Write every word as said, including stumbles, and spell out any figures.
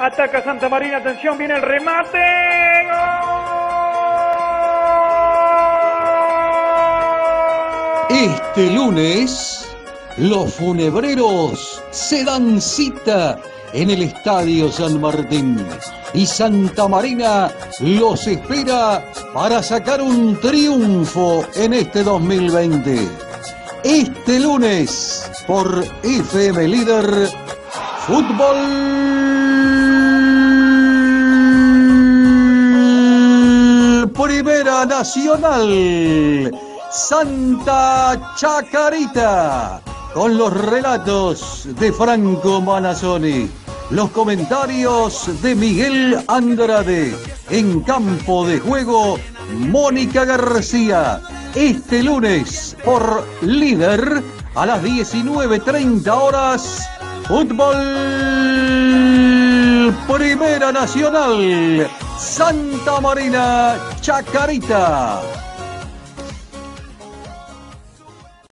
Ataca Santa Marina, atención, viene el remate. ¡Gol! Este lunes, los funebreros se dan cita en el Estadio San Martín y Santa Marina los espera para sacar un triunfo en este dos mil veinte. Este lunes, por F M Líder, Fútbol Primera Nacional, Santa Chacarita, con los relatos de Franco Manazzoni, los comentarios de Miguel Andrade, en campo de juego Mónica García. Este lunes por Líder a las diecinueve treinta horas, Fútbol Primera Nacional, Santa Marina Chacarita.